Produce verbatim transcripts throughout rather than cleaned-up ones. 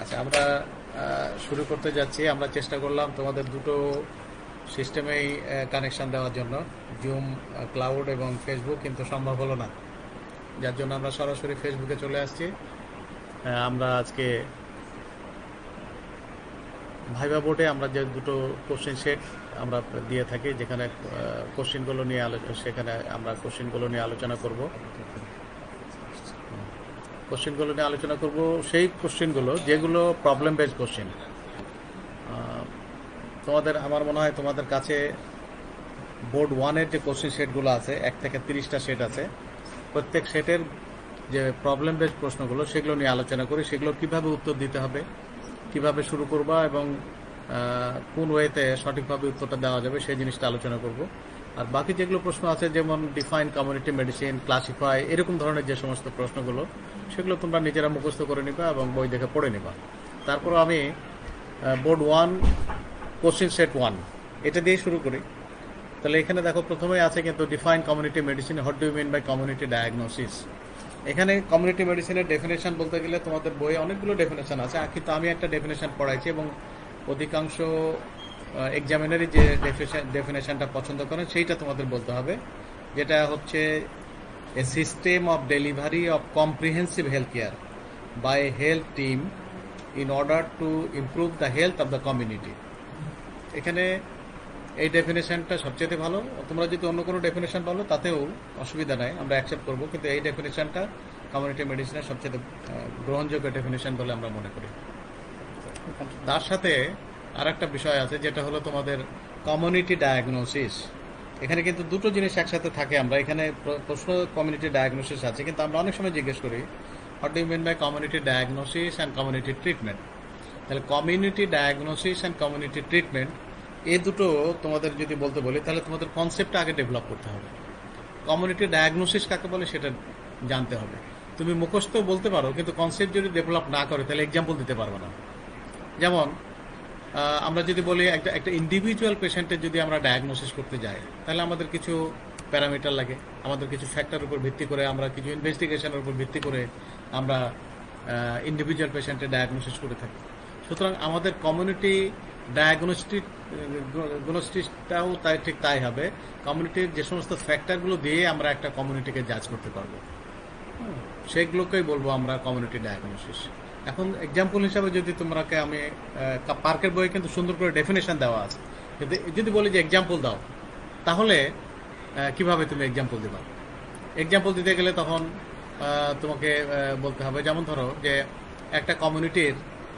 আচ্ছা, আমরা শুরু করতে যাচ্ছি। আমরা চেষ্টা করলাম তোমাদের দুটো সিস্টেমেই কানেকশন দেওয়ার জন্য, জুম ক্লাউড এবং ফেসবুক, কিন্তু সম্ভব হলো না, যার জন্য আমরা সরাসরি ফেসবুকে চলে আসছি। আমরা আজকে ভাইবা বোর্ডে আমরা যে দুটো কোশ্চেন সেট আমরা দিয়ে থাকি, যেখানে কোশ্চেনগুলো নিয়ে আলোচনা, সেখানে আমরা কোশ্চেনগুলো নিয়ে আলোচনা করব কোশ্চেনগুলো নিয়ে আলোচনা করব সেই কোশ্চেনগুলো যেগুলো প্রবলেম বেসড কোশ্চেন। তোমাদের, আমার মনে হয় তোমাদের কাছে বোর্ড ওয়ানের যে কোশ্চেন সেটগুলো আছে, এক থেকে তিরিশটা সেট আছে, প্রত্যেক সেটের যে প্রবলেম বেসড প্রশ্নগুলো সেগুলো নিয়ে আলোচনা করি। সেগুলো কিভাবে উত্তর দিতে হবে, কিভাবে শুরু করবা এবং কোন ওয়েতে সঠিকভাবে উত্তরটা দেওয়া যাবে সেই জিনিসটা আলোচনা করব। আর বাকি যেগুলো প্রশ্ন আছে, যেমন ডিফাইন কমিউনিটি মেডিসিন, ক্লাসিফাই, এরকম ধরনের যে সমস্ত প্রশ্নগুলো, সেগুলো তোমরা নিজেরা মুখস্থ করে নিবা এবং বই দেখে পড়ে নিবা। তারপর আমি board one question set one এটা দিয়ে শুরু করি। তাহলে এখানে দেখো, প্রথমেই আছে কিন্তু define community medicine, what do you mean by community diagnosis. এখানে কমিউনিটি মেডিসিনের ডেফিনেশন বলতে গেলে তোমাদের বইয়ে অনেকগুলো ডেফিনেশন আছে, কিন্তু আমি একটা ডেফিনেশন পড়াইছি এবং অধিকাংশ এক্সামিনারই যে ডেফিনেশনটা পছন্দ করেন সেইটা তোমাদের বলতে হবে, যেটা হচ্ছে a system of delivery of comprehensive health care by health team in order to improve the health of the community. এখানে এই ডেফিনেশনটা সবচেয়ে ভালো। তোমরা যদি অন্য কোনো ডেফিনেশন বলো তাতেও অসুবিধা নাই, আমরা অ্যাকসেপ্ট করবো, কিন্তু এই ডেফিনেশনটা কমিউনিটি মেডিসিনের সবচেয়ে গ্রহণযোগ্য ডেফিনেশন বলে আমরা মনে করি। তার সাথে আর একটা বিষয় আছে, যেটা হলো তোমাদের কমিউনিটি ডায়াগনোসিস। এখানে কিন্তু দুটো জিনিস একসাথে থাকে। আমরা এখানে প্রশ্ন কমিউনিটি ডায়াগনোসিস আছে, কিন্তু আমরা অনেক সময় জিজ্ঞেস করি what do you mean by community diagnosis and community treatment. তাহলে community diagnosis and community treatment এই দুটো তোমাদের যদি বলতে বলি, তাহলে তোমাদের কনসেপ্টটা আগে ডেভেলপ করতে হবে। কমিউনিটি ডায়াগনোসিস কাকে বলে সেটা জানতে হবে। তুমি মুখস্থ বলতে পারো, কিন্তু কনসেপ্ট যদি ডেভেলপ না করে তাহলে এক্সাম্পল দিতে পারবে না। যেমন আমরা যদি বলি একটা একটা ইন্ডিভিজুয়াল পেশেন্টের যদি আমরা ডায়াগনোসিস করতে যাই, তাহলে আমাদের কিছু প্যারামিটার লাগে, আমাদের কিছু ফ্যাক্টর উপর ভিত্তি করে, আমরা কিছু ইনভেস্টিগেশনের উপর ভিত্তি করে আমরা ইন্ডিভিজুয়াল পেশেন্টের ডায়াগনোসিস করে থাকি। সুতরাং আমাদের কমিউনিটি ডায়াগনোস্টিক ডায়াগনোস্টিসটাও তাই ঠিক তাই হবে। কমিউনিটির যে সমস্ত ফ্যাক্টরগুলো দিয়ে আমরা একটা কমিউনিটিকে জাজ করতে পারবো, সেগুলোকেই বলবো আমরা কমিউনিটি ডায়াগনোসিস। এখন এক্সাম্পল হিসাবে যদি তোমরাকে আমি, পার্কের বইয়ে কিন্তু সুন্দর করে ডেফিনেশন দেওয়া আছে, কিন্তু যদি বলি যে এক্সাম্পল দাও, তাহলে কিভাবে তুমি এক্সাম্পল দিবা? এক্সাম্পল দিতে গেলে তখন তোমাকে বলতে হবে, যেমন ধরো যে একটা কমিউনিটির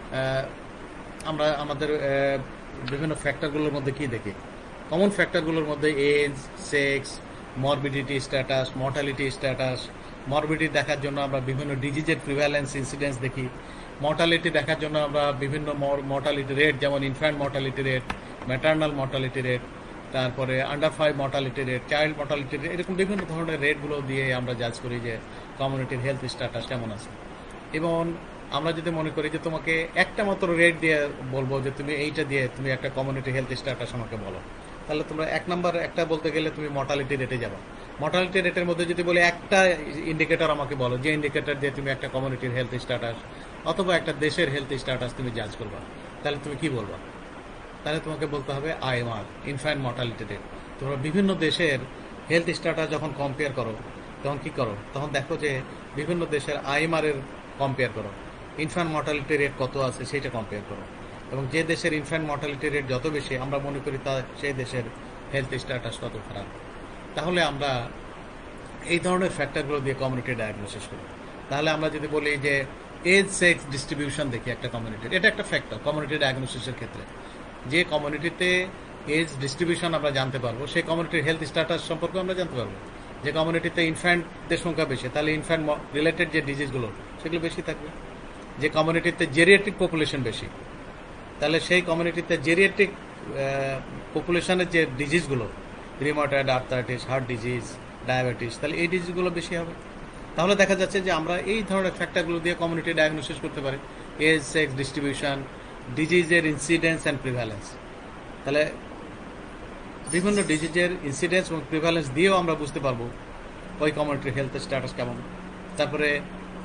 আমরা আমাদের বিভিন্ন ফ্যাক্টরগুলোর মধ্যে কি দেখি, কমন ফ্যাক্টরগুলোর মধ্যে age, sex, morbidity status, mortality status. Morbidity দেখার জন্য আমরা বিভিন্ন ডিজিজের প্রিভ্যালেন্স, ইনসিডেন্স দেখি। মর্টালিটি দেখার জন্য আমরা বিভিন্ন মর্টালিটি রেট, যেমন infant mortality rate, maternal mortality rate, তারপরে under five mortality rate, child mortality rate, এরকম বিভিন্ন ধরনের রেটগুলো দিয়ে আমরা জাজ করি যে কমিউনিটির হেলথ স্ট্যাটাস কেমন আছে। এবং আমরা যদি মনে করি যে তোমাকে একটা মাত্র রেট দিয়ে বলবো যে তুমি এইটা দিয়ে তুমি একটা কমিউনিটি হেলথ স্ট্যাটাস আমাকে বলো, তাহলে তোমরা এক নাম্বার একটা বলতে গেলে তুমি মর্টালিটি রেটে যাবো। মর্টালিটি রেটের মধ্যে যদি বলে একটা ইন্ডিকেটর আমাকে বলো, যে ইন্ডিকেটর দিয়ে তুমি একটা কমিউনিটির হেলথ স্ট্যাটাস অথবা একটা দেশের হেলথ স্ট্যাটাস তুমি জাজ করবা, তাহলে তুমি কি বলবা? তাহলে তোমাকে বলতে হবে আইএমআর, ইনফ্যান্ট মর্টালিটি রেট। তোমরা বিভিন্ন দেশের হেলথ স্ট্যাটাস যখন কম্পেয়ার করো, তখন কি করো? তখন দেখো যে বিভিন্ন দেশের আইএমআর এর কম্পেয়ার করো, ইনফ্যান্ট মর্টালিটি রেট কত আছে সেটা কম্পেয়ার করো, এবং যে দেশের ইনফ্যান্ট মর্টালিটি রেট যত বেশি আমরা মনে করি তা সেই দেশের হেলথ স্ট্যাটাস তত খারাপ। তাহলে আমরা এই ধরনের ফ্যাক্টরগুলো দিয়ে কমিউনিটি ডায়াগনোসিস করি। তাহলে আমরা যদি বলি যে এজ, সেক্স ডিস্ট্রিবিউশন দেখি একটা কমিউনিটির, এটা একটা ফ্যাক্টর কমিউনিটি ডায়াগনোসিসের ক্ষেত্রে। যে কমিউনিটিতে এজ ডিস্ট্রিবিউশন আমরা জানতে পারবো, সেই কমিউনিটির হেলথ স্ট্যাটাস সম্পর্কে আমরা জানতে পারবো। যে কমিউনিটিতে ইনফ্যান্টদের সংখ্যা বেশি, তাহলে ইনফ্যান্ট রিলেটেড যে ডিজিজগুলো সেগুলো বেশি থাকবে। যে কমিউনিটিতে জেরিয়াট্রিক পপুলেশন বেশি, তাহলে সেই কমিউনিটিতে জেরিয়াট্রিক পপুলেশনের যে ডিজিজগুলো, rheumatoid arthritis, heart disease, diabetes, তাহলে এই ডিজিজগুলো বেশি হবে। তাহলে দেখা যাচ্ছে যে আমরা এই ধরনের ফ্যাক্টরগুলো দিয়ে কমিউনিটি ডায়াগনোসিস করতে পারি। এজ, সেক্স ডিস্ট্রিবিউশন, ডিজিজের ইনসিডেন্স অ্যান্ড প্রিভ্যালেন্স। তাহলে বিভিন্ন ডিজিজের ইনসিডেন্স এবং প্রিভ্যালেন্স দিয়েও আমরা বুঝতে পারবো ওই কমিউনিটির হেলথ স্ট্যাটাস কেমন। তারপরে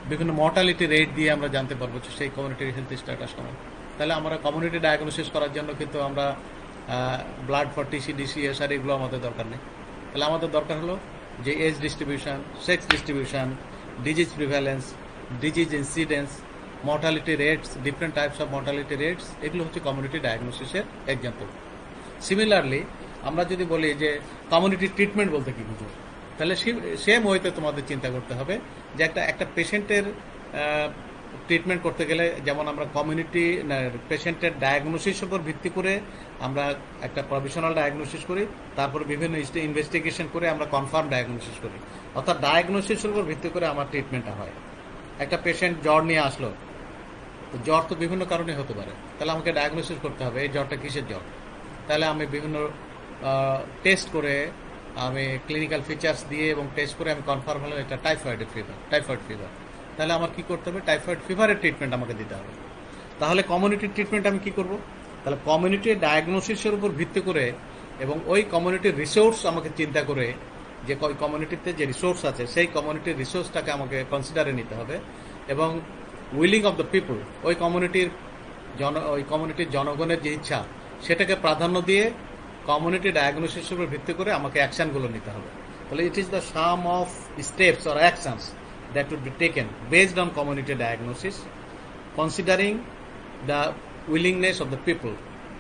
বিভিন্ন মর্টালিটি রেট দিয়ে আমরা জানতে পারবো যে সেই কমিউনিটির হেলথ স্ট্যাটাস কেমন। তাহলে আমরা কমিউনিটি ডায়াগনোসিস করার জন্য কিন্তু আমরা blood for TC DC SR এগুলো আমাদের দরকার নেই। তাহলে আমাদের দরকার হলো যে age distribution, sex distribution, disease prevalence, disease incidence, mortality rates, different types of mortality rates, এগুলো হচ্ছে কমিউনিটি ডায়াগনোসিসের এক্সাম্পল। সিমিলারলি আমরা যদি বলি যে কমিউনিটি ট্রিটমেন্ট বলতে কি বুঝো, তাহলে সেম ওয়েতে তোমাদের চিন্তা করতে হবে যে একটা একটা পেশেন্টের ট্রিটমেন্ট করতে গেলে যেমন আমরা কমিউনিটি পেশেন্টের ডায়াগনোসিসের উপর ভিত্তি করে আমরা একটা প্রভিশনাল ডায়াগনোসিস করি, তারপর বিভিন্ন ইনভেস্টিগেশন করে আমরা কনফার্ম ডায়াগনোসিস করি, অর্থাৎ ডায়াগনোসিসের উপর ভিত্তি করে আমার ট্রিটমেন্টটা হয়। একটা পেশেন্ট জ্বর নিয়ে আসলো, তো জ্বর তো বিভিন্ন কারণে হতে পারে, তাহলে আমাকে ডায়াগনোসিস করতে হবে এই জ্বরটা কিসের জ্বর। তাহলে আমি বিভিন্ন টেস্ট করে, আমি ক্লিনিক্যাল ফিচার্স দিয়ে এবং টেস্ট করে আমি কনফার্ম হলাম এটা টাইফয়েড ফিভার, টাইফয়েড ফিভার। তাহলে আমার কি করতে হবে, টাইফয়েড ফিভারের ট্রিটমেন্ট আমাকে দিতে হবে। তাহলে কমিউনিটির ট্রিটমেন্ট আমি কি করব, তাহলে কমিউনিটির ডায়াগনোসিসের উপর ভিত্তি করে এবং ওই কমিউনিটির রিসোর্স আমাকে চিন্তা করে যে ওই কমিউনিটিতে যে রিসোর্স আছে সেই কমিউনিটির রিসোর্সটাকে আমাকে কনসিডারে নিতে হবে এবং উইলিং অফ দ্য পিপল, ওই কমিউনিটির জন ওই কমিউনিটির জনগণের যে ইচ্ছা সেটাকে প্রাধান্য দিয়ে কমিউনিটি ডায়াগনোসিসের উপর ভিত্তি করে আমাকে অ্যাকশনগুলো নিতে হবে। তাহলে it is the some of steps or actions that would be taken based on community diagnosis, considering the willingness of the people.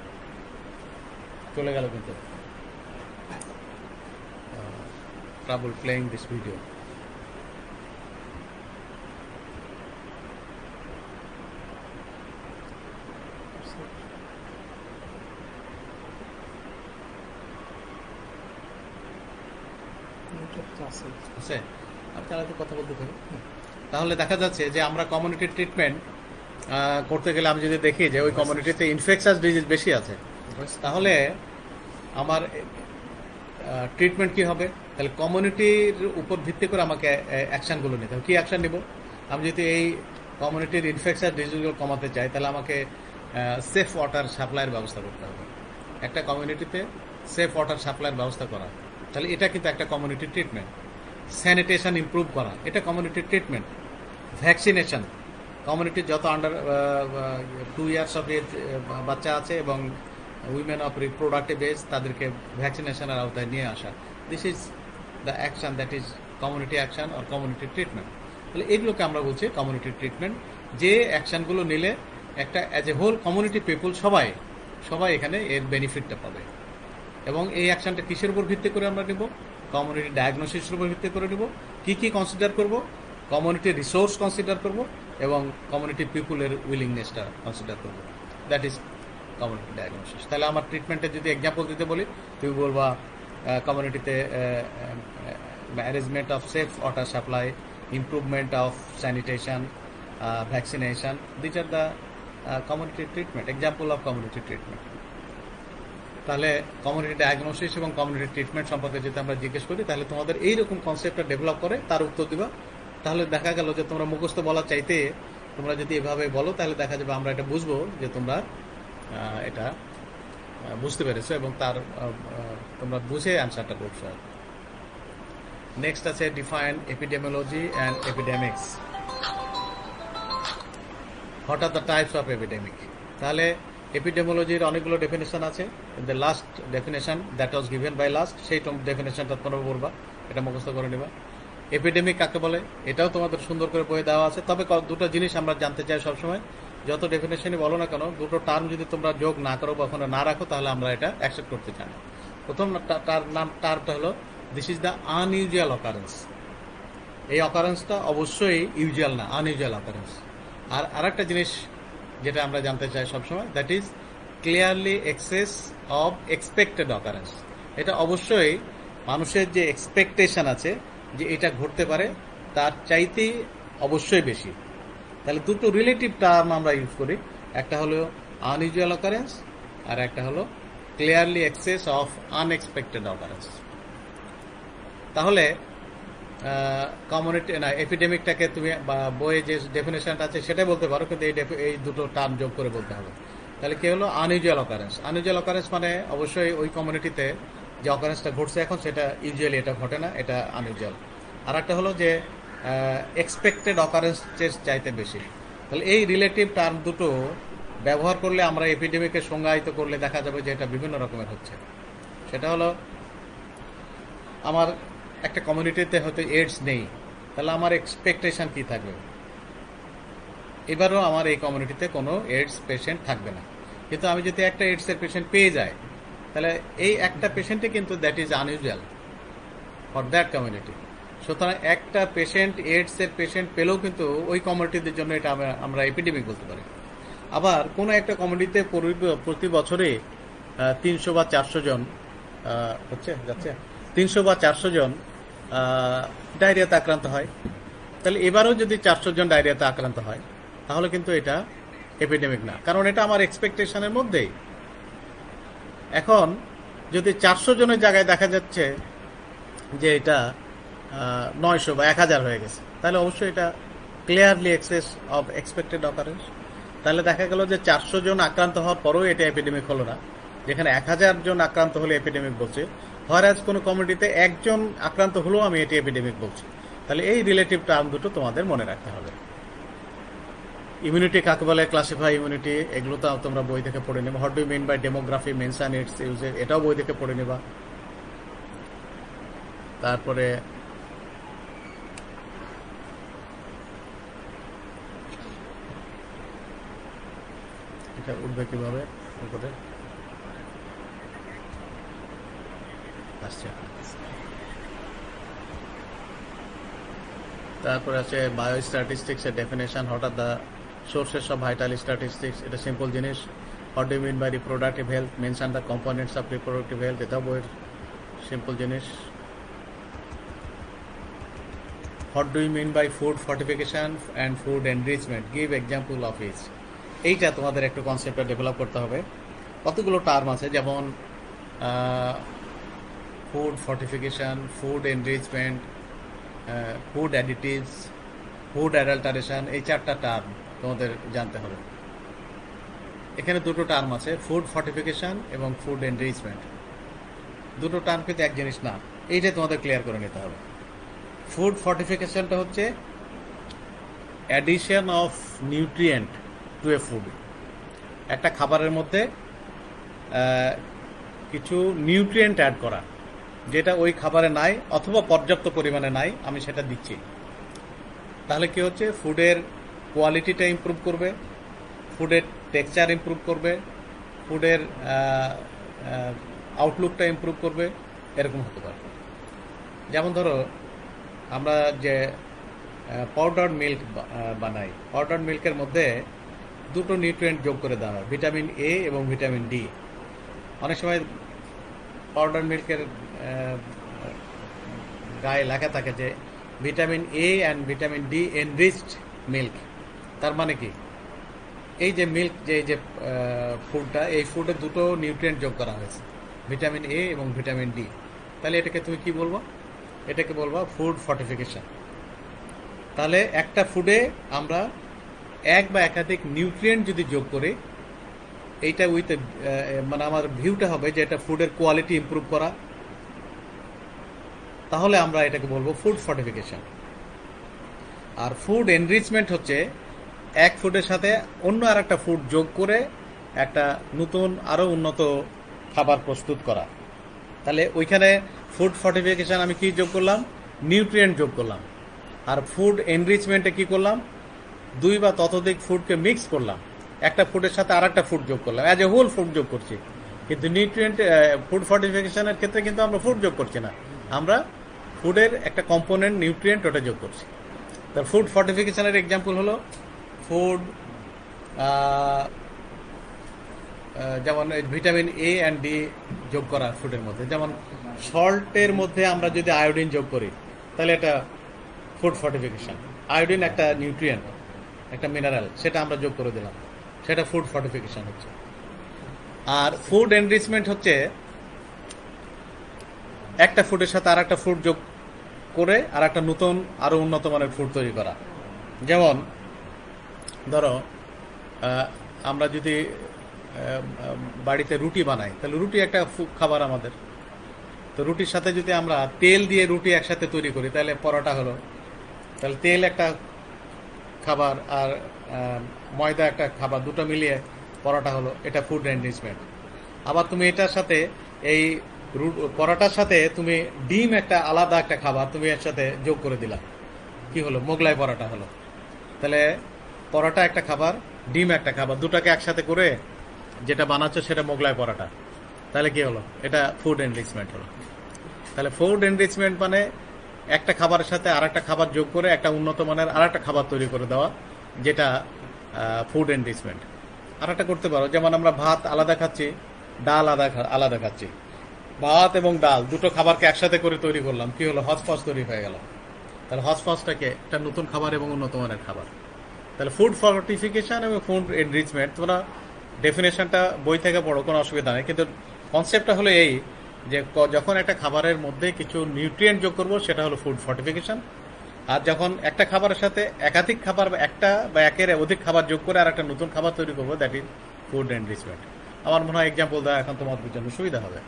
চলে গেল কিন্তু trouble playing this video. আছে আপনারা তো কথা বলতে থাকুন। তাহলে দেখা যাচ্ছে যে আমরা কমিউনিটি ট্রিটমেন্ট করতে গেলে আমি যদি দেখি যে ওই কমিউনিটিতে ইনফেকশাস ডিজিজ বেশি আছে, তাহলে আমার ট্রিটমেন্ট কি হবে, তাহলে কমিউনিটির উপর ভিত্তি করে আমাকে অ্যাকশনগুলো নিতে হবে। কি অ্যাকশন নিব, আমি যদি এই কমিউনিটির ইনফেকশাস ডিজিজগুলো কমাতে চাই তাহলে আমাকে সেফ ওয়াটার সাপ্লাইয়ের ব্যবস্থা করতে হবে। একটা কমিউনিটিতে সেফ ওয়াটার সাপ্লাইয়ের ব্যবস্থা করা, তাহলে এটা কিন্তু একটা কমিউনিটি ট্রিটমেন্ট। স্যানিটেশন ইমপ্রুভ করা, এটা কমিউনিটি ট্রিটমেন্ট। ভ্যাকসিনেশন, কমিউনিটির যত under two years of age বাচ্চা আছে এবং উইমেন অফ রিপ্রোডাক্টিভ এজ তাদেরকে ভ্যাকসিনেশনের আওতায় নিয়ে আসা, this is the action that is community action or community treatment. তাহলে এগুলোকে আমরা বলছি কমিউনিটি ট্রিটমেন্ট, যে অ্যাকশনগুলো নিলে একটা as a whole community people সবাই সবাই এখানে এর বেনিফিটটা পাবে। এবং এই অ্যাকশনটা কিসের উপর ভিত্তি করে আমরা নেব, কমিউনিটি ডায়াগনোসিসের উপর ভিত্তি করে নেব। কি কি কনসিডার করব, কমিউনিটি রিসোর্স কনসিডার করব এবং কমিউনিটি পিপুলের উইলিংনেসটা কনসিডার করব, দ্যাট ইজ কমিউনিটি ডায়াগনোসিস। তাহলে আমার ট্রিটমেন্টের যদি এক্সাম্পল দিতে বলি, তুমি বলবা community arrangement of safe water supply, improvement of sanitation, vaccination, this are the community treatment, example of community treatment. তাহলে কমিউনিটি ডায়াগনোসিস এবং কমিউনিটি ট্রিটমেন্ট সম্পর্কে যদি আমরা জিজ্ঞেস করি তাহলে তোমাদের এইরকম কনসেপ্টটা ডেভেলপ করে তার উত্তর দিবা। তাহলে দেখা গেল যে তোমরা মুখস্থ বলার চাইতে তোমরা যদি এভাবে বলো তাহলে দেখা যাবে আমরা এটা বুঝবো যে তোমরা এটা বুঝতে পেরেছো এবং তার তোমরা বুঝে অ্যান্সারটা করছো। নেক্সট আছে define epidemiology and epidemics. What are the types of epidemic. তাহলে এপিডেমিওলজির অনেকগুলো ডেফিনেশন আছে। The last definition that was given by last, সেই ডেফিনেশনটা তোমরা বলবা, এটা মুখস্থ করে নেবা। এপিডেমিক কাকে বলে এটাও তোমাদের সুন্দর করে বইয়ে দেওয়া আছে। তবে দুটো জিনিস আমরা জানতে চাই সবসময়, যত ডেফিনেশনই বলো না কেন দুটো টার্ম যদি তোমরা যোগ না করো বা ওখানে না রাখো তাহলে আমরা এটা অ্যাকসেপ্ট করতে চাই না। প্রথম তার নাম টার্মটা হলো this is the unusual occurrence. এই অকারেন্সটা অবশ্যই ইউজুয়াল না, আনইউজুয়াল অকারেন্স। আর আরেকটা জিনিস যেটা আমরা জানতে চাই সবসময়, that is clearly excess of expected occurrence. এটা অবশ্যই মানুষের যে এক্সপেকটেশন আছে যে এটা ঘটতে পারে তার চাইতেই অবশ্যই বেশি। তাহলে দুটো রিলেটিভ টার্ম আমরা ইউজ করি, একটা হলো আনইউজুয়াল অকারেন্স আর একটা হলো clearly excess of unexpected occurrence. তাহলে কমিউনিটি না এপিডেমিকটাকে তুমি বইয়ে যে ডেফিনেশনটা আছে সেটাই বলতে পারো, কিন্তু এই এই দুটো টার্ম যোগ করে বলতে হবে। তাহলে কি হলো আনইউজুয়াল অকারেন্স। আনইউজুয়াল অকারেন্স মানে অবশ্যই ওই কমিউনিটিতে যে অকারেন্সটা ঘটছে এখন সেটা ইউজুয়ালি এটা ঘটে না, এটা আনইউজুয়াল। আর একটা হলো যে এক্সপেক্টেড অকারেন্সের চাইতে বেশি। তাহলে এই রিলেটিভ টার্ম দুটো ব্যবহার করলে আমরা এপিডেমিকে সংজ্ঞায়িত করলে দেখা যাবে যে এটা বিভিন্ন রকমের হচ্ছে। সেটা হলো, আমার একটা কমিউনিটিতে হয়তো এইডস নেই, তাহলে আমার এক্সপেকটেশন কি থাকবে? এবারও আমার এই কমিউনিটিতে কোনো এইডস পেশেন্ট থাকবে না। কিন্তু আমি যদি একটা এইডসের পেশেন্ট পেয়ে যাই, তাহলে এই একটা পেশেন্টে কিন্তু that is unusual for that community. সুতরাং একটা পেশেন্ট এইডসের পেশেন্ট পেলেও কিন্তু ওই কমিউনিটিদের জন্য এটা আমরা এপিডেমিক বলতে পারি। আবার কোনো একটা কমিউনিটিতে প্রতি বছরে তিনশো বা চারশো জন হচ্ছে যাচ্ছে তিনশো বা চারশো জন ডায়রিয়াতে আক্রান্ত হয়, তাহলে এবারও যদি চারশো জন ডায়রিয়াতে আক্রান্ত হয় তাহলে কিন্তু এটা এপিডেমিক না, কারণ এটা আমার এক্সপেকটেশনের মধ্যেই। এখন যদি চারশো জনের জায়গায় দেখা যাচ্ছে যে এটা নয়শো বা এক হাজার হয়ে গেছে, তাহলে অবশ্যই এটা clearly excess of expected occurrence. তাহলে দেখা গেল যে চারশো জন আক্রান্ত হওয়ার পরেও এটা এপিডেমিক হলো না, যেখানে এক হাজার জন আক্রান্ত হলে এপিডেমিক বলছে। হয়রাজ কোনো কমিউনিটিতে একজন আক্রান্ত হলেও আমি এটি এপিডেমিক বলছি। তাহলে এই রিলেটিভ টার্ম দুটো তোমাদের মনে রাখতে হবে। ইমিউনিটি কাকে বলে, ক্লাসিফাই ইমিউনিটি, এগুলো তো তোমরা বই থেকে পড়ে নেবা। What do you mean by demography, mention its uses, এটাও বই থেকে পড়ে নেবা। তারপরে এটা উঠবে কিভাবে উপরে আসছে। তারপরে আছে বায়ো স্ট্যাটিস্টিক্স এর definition, what are the sources of vital statistics, এটা সিম্পল জিনিস। What do you mean by reproductive health, mention the components of reproductive health, এটা বইয়ের সিম্পল জিনিস। What do you mean by food fortification and food enrichment, give example of each. এইটা তোমাদের একটু কনসেপ্টটা develop করতে হবে। কতগুলো টার্ম আছে, যেমন food fortification, food enrichment, food additives, food adulteration, এই চারটা টার্ম তোমাদের জানতে হবে। এখানে দুটো টার্ম আছে, ফুড ফর্টিফিকেশন এবং ফুড এনরিচমেন্ট। দুটো টার্ম কিন্তু এক জিনিস না, এইটা তোমাদের ক্লিয়ার করে নিতে হবে। ফুড ফর্টিফিকেশনটা হচ্ছে addition of nutrient to a food, একটা খাবারের মধ্যে কিছু নিউট্রিয়েন্ট অ্যাড করা, যেটা ওই খাবারে নাই অথবা পর্যাপ্ত পরিমাণে নাই, আমি সেটা দিচ্ছি। তাহলে কি হচ্ছে, ফুডের কোয়ালিটিটা ইমপ্রুভ করবে, ফুডের টেক্সচার ইমপ্রুভ করবে, ফুডের আউটলুকটা ইমপ্রুভ করবে, এরকম হতে পারে। যেমন ধরো আমরা যে পাউডার মিল্ক বানাই, পাউডার মিল্কের মধ্যে দুটো নিউট্রিয়েন্ট যোগ করে দেওয়া হয়, ভিটামিন এ এবং ভিটামিন ডি। অনেক সময় পাউডার মিল্কের গায়ে লেখা থাকে যে vitamin A and vitamin D enriched milk. তার মানে কি, এই যে মিল্ক, যে এই যে ফুডটা, এই ফুডে দুটো নিউট্রিয়েন্ট যোগ করা হয়েছে, ভিটামিন এ এবং ভিটামিন ডি। তাহলে এটাকে তুমি কি বলবো? এটাকে বলবো ফুড ফর্টিফিকেশন। তাহলে একটা ফুডে আমরা এক বা একাধিক নিউট্রিয়েন্ট যদি যোগ করি, এইটা উইথ মানে আমার ভিউটা হবে যে এটা ফুডের কোয়ালিটি ইমপ্রুভ করা, তাহলে আমরা এটাকে বলবো ফুড ফর্টিফিকেশন। আর ফুড এনরিচমেন্ট হচ্ছে এক ফুডের সাথে অন্য আর একটা ফুড যোগ করে একটা নতুন আরো উন্নত খাবার প্রস্তুত করা। তাহলে ওইখানে ফুড ফর্টিফিকেশন আমি কি যোগ করলাম? নিউট্রিয়েন্ট যোগ করলাম। আর ফুড এনরিচমেন্টে কি করলাম? দুই বা ততোধিক ফুডকে মিক্স করলাম, একটা ফুডের সাথে আর একটা ফুড যোগ করলাম, অ্যাজ এ হোল ফুড যোগ করছি। কিন্তু নিউট্রিয়েন্ট ফুড ফর্টিফিকেশনের ক্ষেত্রে কিন্তু আমরা ফুড যোগ করছি না, আমরা ফুডের একটা কম্পোনেন্ট নিউট্রিয়েন্ট ওটা যোগ করছি। তার ফুড ফর্টিফিকেশনের এক্সাম্পল হলো ফুড, যেমন ভিটামিন এ অ্যান্ড ডি যোগ করা ফুডের মধ্যে। যেমন সল্টের মধ্যে আমরা যদি আয়োডিন যোগ করি, তাহলে এটা ফুড ফর্টিফিকেশন। আয়োডিন একটা নিউট্রিয়েন্ট, একটা মিনারেল, সেটা আমরা যোগ করে দিলাম, সেটা ফুড ফর্টিফিকেশন হচ্ছে। আর ফুড এনরিচমেন্ট হচ্ছে একটা ফুডের সাথে আর একটা ফুড যোগ করে আর একটা নতুন আরো উন্নত মানের ফুড তৈরি করা। যেমন ধরো আমরা যদি বাড়িতে রুটি বানাই, তাহলে রুটি একটা খাবার আমাদের, তো রুটির সাথে যদি আমরা তেল দিয়ে রুটি একসাথে তৈরি করি, তাহলে পরোটা হলো। তাহলে তেল একটা খাবার আর ময়দা একটা খাবার, দুটো মিলিয়ে পরোটা হলো, এটা ফুড এনরিচমেন্ট। আবার তুমি এটার সাথে এই পরোটার সাথে তুমি ডিম একটা আলাদা একটা খাবার তুমি এর সাথে যোগ করে দিলা, কি হলো? মোগলাই পরোটা হলো। তাহলে পরোটা একটা খাবার, ডিম একটা খাবার, দুটাকে একসাথে করে যেটা বানাচ্ছ সেটা মোগলাই পরোটা। তাহলে কি হলো? এটা ফুড এনরিচমেন্ট হলো। তাহলে ফুড এনরিচমেন্ট মানে একটা খাবারের সাথে আর একটা খাবার যোগ করে একটা উন্নত মানের আর একটা খাবার তৈরি করে দেওয়া, যেটা ফুড এনরিচমেন্ট। আর একটা করতে পারো, যেমন আমরা ভাত আলাদা খাচ্ছি, ডাল আলাদা আলাদা খাচ্ছি, ভাত এবং ডাল দুটো খাবারকে একসাথে করে তৈরি করলাম, কি হলো? হজপস তৈরি হয়ে গেল। তাহলে হজপসটাকে একটা নতুন খাবার এবং উন্নত মানের খাবার। তাহলে ফুড ফর্টিফিকেশন এবং ফুড এনরিচমেন্ট তোমরা ডেফিনেশনটা বই থেকে পড়ো, কোনো অসুবিধা নেই, কিন্তু কনসেপ্টটা হলো এই যে যখন একটা খাবারের মধ্যে কিছু নিউট্রিয়েন্ট যোগ করবো সেটা হলো ফুড ফর্টিফিকেশন, আর যখন একটা খাবারের সাথে একাধিক খাবার বা একটা বা একের অধিক খাবার যোগ করে আর একটা নতুন খাবার তৈরি করবো, দ্যাট ইজ ফুড এনরিচমেন্ট। আমার মনে হয় এক্সাম্পল দেওয়া এখন তোমাদের জন্য সুবিধা হবে।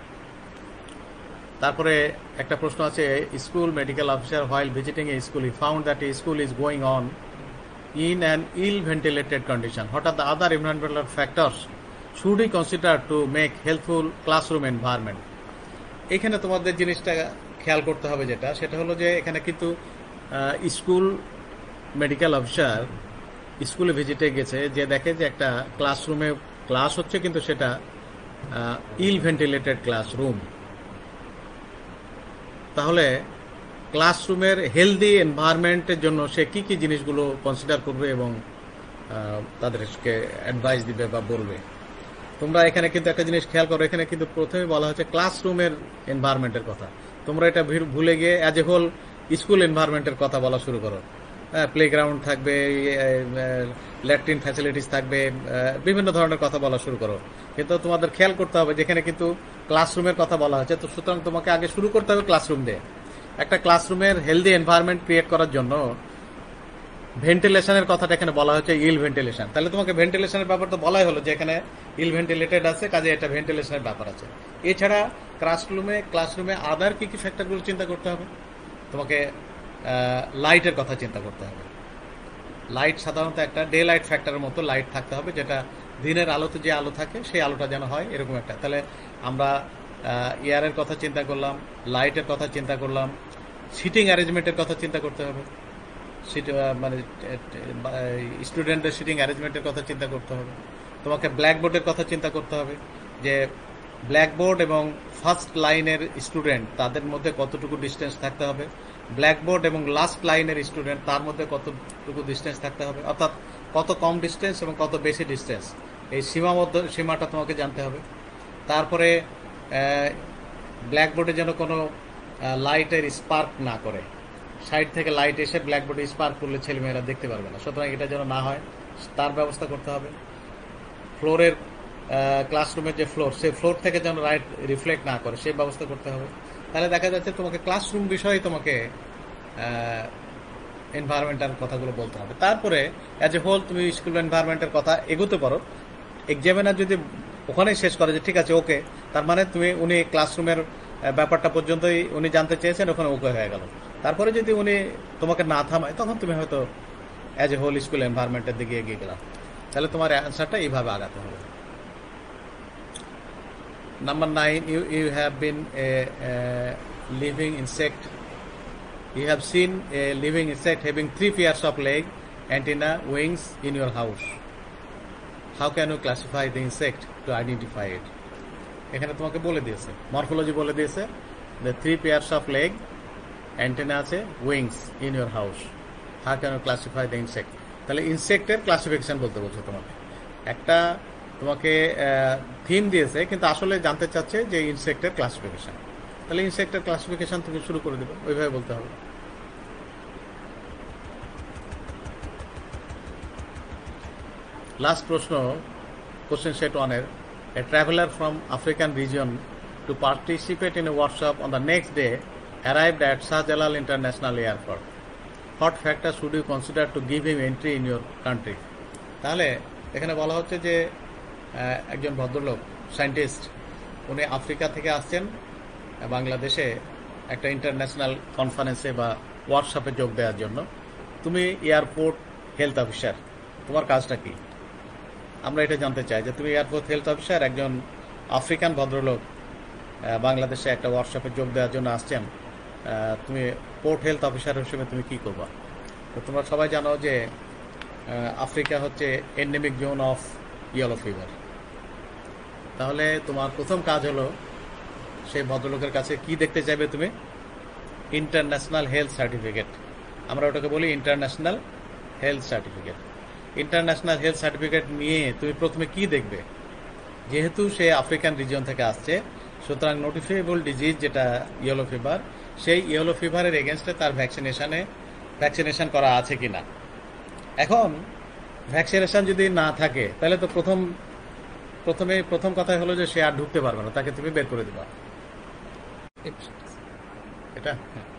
তারপরে একটা প্রশ্ন আছে, school medical officer while visiting a school he found that a school is going on in an ill-ventilated condition. What are the other environmental factors should we consider to make healthful classroom environment? এখানে তোমাদের জিনিসটা খেয়াল করতে হবে, যেটা সেটা হলো যে এখানে কিন্তু স্কুল মেডিকেল অফিসার স্কুলে ভিজিটে গেছে, যে দেখে যে একটা ক্লাসরুমে ক্লাস হচ্ছে কিন্তু সেটা ইল ভেন্টিলেটেড ক্লাসরুম। তাহলে ক্লাসরুমের হেলদি এনভায়রনমেন্টের জন্য সে কি কি জিনিসগুলো কনসিডার করবে এবং তাদেরকে অ্যাডভাইস দিবে বা বলবে। তোমরা এখানে কিন্তু একটা জিনিস খেয়াল করো, এখানে কিন্তু প্রথমে বলা হচ্ছে ক্লাসরুমের এনভায়রনমেন্টের কথা। তোমরা এটা ভুলে গিয়ে অ্যাজ এ হোল স্কুল এনভায়রনমেন্টের কথা বলা শুরু করো। হ্যাঁ, প্লেগ্রাউন্ড থাকবে, ল্যাট্রিন ফ্যাসিলিটিস থাকবে, বিভিন্ন ধরনের কথা বলা শুরু করো। কিন্তু তোমাদের খেয়াল করতে হবে যেখানে কিন্তু ক্লাসরুমের কথা বলা হচ্ছে, তো সুতরাং তোমাকে আগে শুরু করতে হবে ক্লাসরুম দিয়ে। একটা ক্লাসরুমের হেলদি এনভায়রনমেন্ট ক্রিয়েট করার জন্য ভেন্টিলেশনের কথাটা এখানে বলা হচ্ছে ইল ভেন্টিলেশন। তাহলে তোমাকে ভেন্টিলেশনের ব্যাপার তো বলাই হলো যে এখানে ইল ভেন্টিলেটেড আছে, কাজে এটা ভেন্টিলেশনের ব্যাপার আছে। এছাড়া ক্লাসরুমে ক্লাসরুমে আদার কি কি ফ্যাক্টরগুলো চিন্তা করতে হবে? তোমাকে লাইটের কথা চিন্তা করতে হবে। লাইট সাধারণত একটা ডে লাইট ফ্যাক্টরের মতো লাইট থাকতে হবে, যেটা দিনের আলোতে যে আলো থাকে সেই আলোটা যেন হয় এরকম একটা। তাহলে আমরা এয়ারের কথা চিন্তা করলাম, লাইটের কথা চিন্তা করলাম, সিটিং অ্যারেঞ্জমেন্টের কথা চিন্তা করতে হবে, মানে স্টুডেন্টদের সিটিং অ্যারেঞ্জমেন্টের কথা চিন্তা করতে হবে। তোমাকে ব্ল্যাকবোর্ডের কথা চিন্তা করতে হবে, যে ব্ল্যাকবোর্ড এবং ফার্স্ট লাইনের স্টুডেন্ট তাদের মধ্যে কতটুকু ডিস্টেন্স থাকতে হবে, ব্ল্যাকবোর্ড এবং লাস্ট লাইনের স্টুডেন্ট তার মধ্যে কতটুকু ডিস্টেন্স থাকতে হবে, অর্থাৎ কত কম ডিস্টেন্স এবং কত বেশি ডিস্টেন্স, এই সীমাবদ্ধ সীমাটা তোমাকে জানতে হবে। তারপরে ব্ল্যাকবোর্ডে যেন কোনো লাইটের স্পার্ক না করে, সাইড থেকে লাইট এসে ব্ল্যাকবোর্ডে স্পার্ক করলে ছেলেমেয়েরা দেখতে পারবে না, সুতরাং এটা যেন না হয় তার ব্যবস্থা করতে হবে। ফ্লোরের ক্লাসরুমের যে ফ্লোর, সেই ফ্লোর থেকে যেন লাইট রিফ্লেক্ট না করে সেই ব্যবস্থা করতে হবে। তাহলে দেখা যাচ্ছে তোমাকে ক্লাসরুম বিষয়ে তোমাকে এনভায়রনমেন্টাল কথাগুলো বলতে হবে। তারপরে অ্যাজ এ হোল তুমি স্কুল এনভায়রনমেন্টের কথা এগোতে পারো। এক্সামিনার যদি ওখানেই শেষ করে যে ঠিক আছে ওকে, তার মানে তুমি উনি ক্লাসরুমের ব্যাপারটা পর্যন্তই উনি জানতে চেয়েছেন, ওখানে ওকে হয়ে গেল। তারপরে যদি উনি তোমাকে না থামায় তখন তুমি হয়তো অ্যাজ এ হোল স্কুল এনভায়রনমেন্টের দিকে এগিয়ে গেলাম। তাহলে তোমার অ্যান্সারটা এইভাবে আগাতে হবে। Number nine, you, you have been a, a living insect. You have seen a living insect having three pairs of legs, antenna, wings in your house. How can you classify the insect to identify it? এখানে তোমাকে বলে দিয়েছে, morphology বলে দিয়েছে, the three pairs of leg, antenna আছে, wings in your house. How can you classify the insect? তাহলে ইনসেক্টের classification বলতে বলছে তোমাকে। একটা তোমাকে থিম দিয়েছে কিন্তু আসলে জানতে চাচ্ছে যে ইনসেক্টের ক্লাসিফিকেশন। তাহলে ইনসেক্টের ক্লাসিফিকেশন তুমি শুরু করে দেবে, ওইভাবে বলতে হবে। লাস্ট প্রশ্ন, কোশ্চেন সেট ওয়ানের, a traveller from African region to participate in a workshop on the next day arrived at Shahjalal international airport. What factor should you consider to give him entry in your country? তাহলে এখানে বলা হচ্ছে যে একজন ভদ্রলোক scientist, উনি Africa থেকে আসছেন বাংলাদেশে একটা ইন্টারন্যাশনাল কনফারেন্সে বা ওয়ার্কশপে যোগ দেওয়ার জন্য। তুমি এয়ারপোর্ট হেলথ অফিসার, তোমার কাজটা কি? আমরা এটা জানতে চাই যে তুমি এয়ারপোর্ট হেলথ অফিসার, একজন আফ্রিকান ভদ্রলোক বাংলাদেশে একটা ওয়ার্কশপে যোগ দেওয়ার জন্য আসছেন, তুমি পোর্ট হেলথ অফিসার হিসেবে তুমি কি করবা? তো তোমরা সবাই জানো যে আফ্রিকা হচ্ছে endemic zone of yellow fever. তাহলে তোমার প্রথম কাজ হলো সেই ভদ্রলোকের কাছে কি দেখতে চাইবে তুমি? ইন্টারন্যাশনাল হেলথ সার্টিফিকেট, আমরা ওটাকে বলি international health certificate. International health certificate নিয়ে তুমি প্রথমে কি দেখবে? যেহেতু সে আফ্রিকান রিজিয়ন থেকে আসছে, সুতরাং নোটিফিকেবল ডিজিজ যেটা ইয়েলো ফিভার, সেই ইয়েলো ফিভারের এগেনস্টে তার ভ্যাকসিনেশনে ভ্যাকসিনেশন করা আছে কিনা। এখন ভ্যাকসিনেশন যদি না থাকে তাহলে তো প্রথম প্রথমে প্রথম কথাই হলো যে সে আর ঢুকতে পারবে না, তাকে তুমি বের করে দেবা। এটা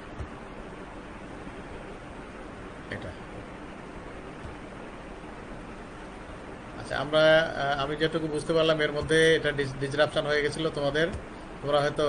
এটা আচ্ছা, আমরা আমি যেটুকু বুঝতে পারলাম এর মধ্যে এটা ডিসরাপশন হয়ে গেছিল তোমাদের। তোমরা হয়তো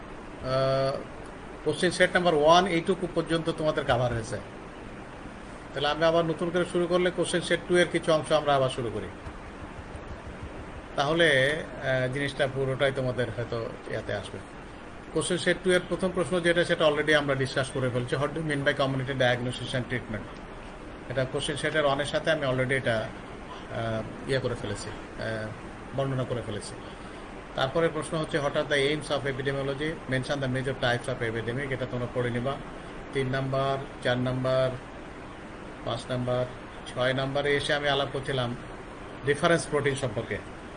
কোশ্চেন সেট নাম্বার ওয়ান এইটুকু পর্যন্ত তোমাদের কাভার হয়েছে। তাহলে আমরা আবার নতুন করে শুরু করলে কোশ্চেন সেট টু এর কিছু অংশ আমরা আবার শুরু করি, তাহলে জিনিসটা পুরোটাই তোমাদের হয়তো ইয়াতে আসবে। কোশ্চেন সেট টু এর প্রথম প্রশ্ন যেটা, সেটা অলরেডি আমরা ডিসকাস করে ফেলছি, what do mean by community diagnosis and treatment. এটা কোশ্চেন সেটের অনের সাথে আমি অলরেডি এটা ইয়ে করে ফেলেছি, বর্ণনা করে ফেলেছি। তারপরে প্রশ্ন হচ্ছে what are the aims of epidemiology, mention the major types of epidemic, এটা তোমরা পড়ে নিবা। তিন নাম্বার, চার নাম্বার, পাঁচ নাম্বার, ছয় নাম্বারে এসে আমি আলাপ করছিলাম রেফারেন্স প্রোটিন সম্পর্কে।